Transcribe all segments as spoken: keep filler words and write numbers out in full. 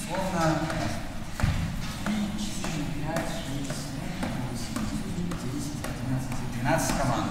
условно три, четыре, пять, шесть, семь, восемь, девять, десять, одиннадцать, двенадцать команд.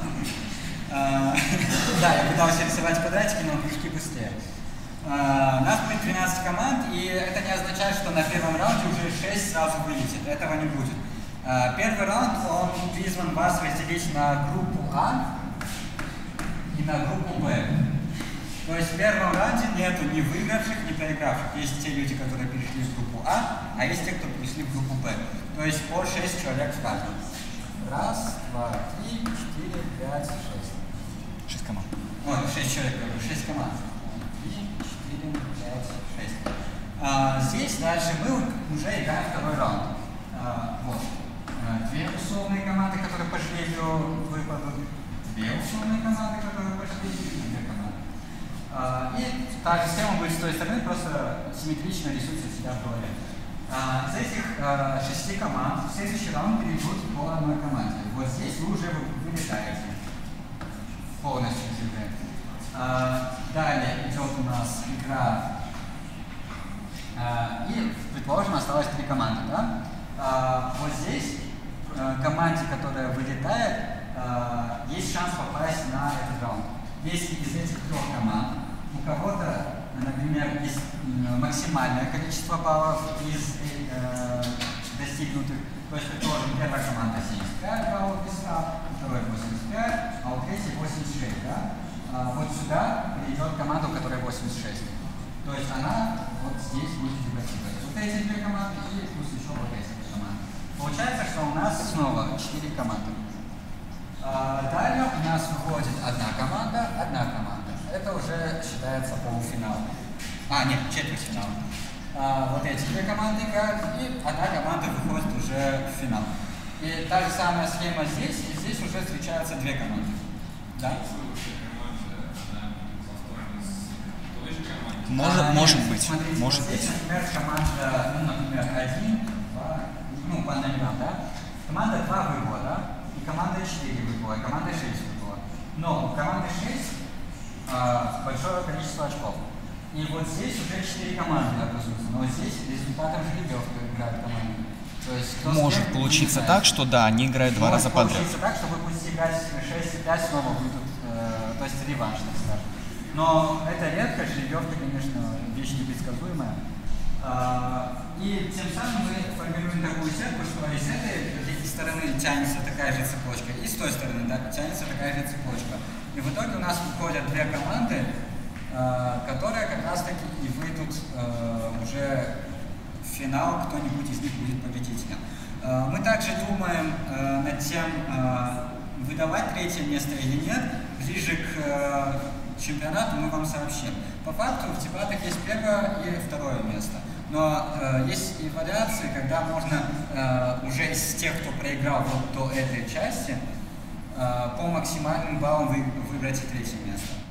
Да, я пытался рисовать квадратики, но кружки быстрее. У нас будет двенадцать команд, и это не означает, что на первом раунде уже шесть сразу вылетит. Этого не будет. Первый раунд, он призван вас разделить на группу А и на группу Б. То есть в первом раунде нету ни выигравших, ни проигравших. Есть те люди, которые перешли в группу А, а есть те, кто перешли в группу Б. То есть по шесть человек в каждом. Раз, два, три, четыре, пять, шесть. Шесть команд. Ой, шесть человек, говорю, шесть команд. Три, четыре, пять, шесть. А, здесь дальше мы уже играем второй раунд. А, вот. А, две условные команды, которые по жребию выпадут. Две условные команды, которые по жребию, и две команды. А, и та же схема будет с той стороны, просто симметрично рисуется себя в голове. А, из этих а, шести команд в следующий раунд перейдут по одной команде. Вот здесь вы уже вылетаете. Полностью уже. А, далее идет у нас игра. А, и, предположим, осталось три команды. Да? А, вот здесь а, команде, которая вылетает, а, есть шанс попасть на этот раунд. Если из этих трех команд у кого-то, например, есть максимальное количество баллов из э, достигнутых, то есть, предположим, первая команда семьдесят пять баллов писала, второй восемьдесят пять, а у третьей восемьдесят шесть, да? А вот сюда перейдет команда, у которой восемьдесят шесть. То есть она вот здесь будет дебатировать. Вот эти две команды и плюс еще вот эти две команды. Получается, что у нас снова четыре команды. А далее у нас выходит одна команда, одна команда. Это уже считается полуфинал. А, нет, четвертьфинал. А, вот эти две команды играют, и одна команда выходит уже в финал. И та же самая схема здесь, и здесь уже встречаются две команды. Да? Может, а, может нет, быть. Смотрите, может вот здесь, быть. например, команда, ну, например, один, два, ну, по номерам, да? Команда два вывода, и команда четыре выбыла, и команда шесть выбыла. Но у команды шесть а, большое количество очков. И вот здесь уже четыре команды образуются, но здесь результатом жеребьевки играют команды. То есть, может получиться так, что да, они играют два раза подряд. Может получиться так, что вы будете играть шесть и пять, снова выйдут, э, то есть реванш, так скажем. Но это редко, жеребьевка, конечно, вещь непредсказуемая. А, и тем самым мы формируем такую сетку, что из этой стороны тянется такая же цепочка, и с той стороны, да, тянется такая же цепочка. И в итоге у нас выходят две команды, э, которые как раз таки и выйдут э, уже в финал, кто-нибудь из них будет победителем. Э, мы также думаем э, над тем, э, выдавать третье место или нет. Ближе к э, чемпионату мы вам сообщим. По факту в дебатах есть первое и второе место. Но э, есть и вариации, когда можно э, уже из тех, кто проиграл вот до этой части, э, по максимальным баллам вы, выбрать третье место.